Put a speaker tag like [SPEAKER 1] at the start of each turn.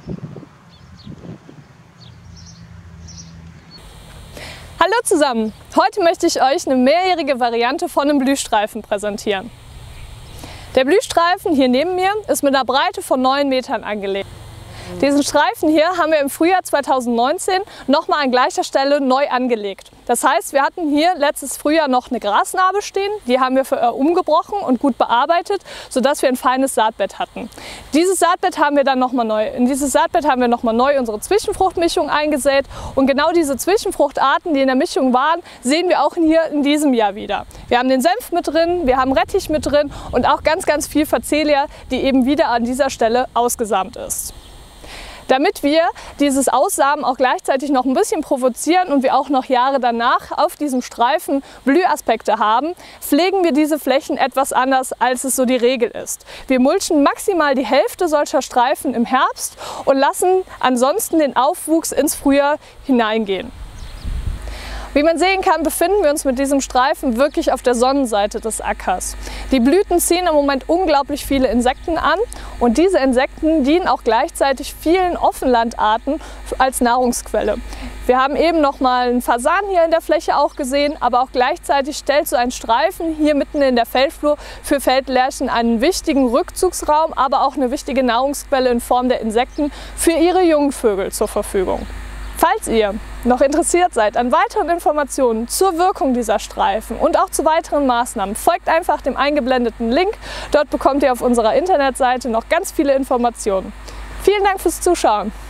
[SPEAKER 1] Hallo zusammen! Heute möchte ich euch eine mehrjährige Variante von einem Blühstreifen präsentieren. Der Blühstreifen hier neben mir ist mit einer Breite von 9 Metern angelegt. Diesen Streifen hier haben wir im Frühjahr 2019 nochmal an gleicher Stelle neu angelegt. Das heißt, wir hatten hier letztes Frühjahr noch eine Grasnarbe stehen, die haben wir umgebrochen und gut bearbeitet, sodass wir ein feines Saatbett hatten. Dieses Saatbett haben wir dann nochmal neu. In dieses Saatbett haben wir nochmal neu unsere Zwischenfruchtmischung eingesät und genau diese Zwischenfruchtarten, die in der Mischung waren, sehen wir auch hier in diesem Jahr wieder. Wir haben den Senf mit drin, wir haben Rettich mit drin und auch ganz viel Facelia, die eben wieder an dieser Stelle ausgesamt ist. Damit wir dieses Aussamen auch gleichzeitig noch ein bisschen provozieren und wir auch noch Jahre danach auf diesem Streifen Blühaspekte haben, pflegen wir diese Flächen etwas anders, als es so die Regel ist. Wir mulchen maximal die Hälfte solcher Streifen im Herbst und lassen ansonsten den Aufwuchs ins Frühjahr hineingehen. Wie man sehen kann, befinden wir uns mit diesem Streifen wirklich auf der Sonnenseite des Ackers. Die Blüten ziehen im Moment unglaublich viele Insekten an und diese Insekten dienen auch gleichzeitig vielen Offenlandarten als Nahrungsquelle. Wir haben eben noch mal einen Fasan hier in der Fläche auch gesehen, aber auch gleichzeitig stellt so ein Streifen hier mitten in der Feldflur für Feldlärchen einen wichtigen Rückzugsraum, aber auch eine wichtige Nahrungsquelle in Form der Insekten für ihre Jungvögel zur Verfügung. Falls ihr noch interessiert seid an weiteren Informationen zur Wirkung dieser Streifen und auch zu weiteren Maßnahmen, folgt einfach dem eingeblendeten Link. Dort bekommt ihr auf unserer Internetseite noch ganz viele Informationen. Vielen Dank fürs Zuschauen!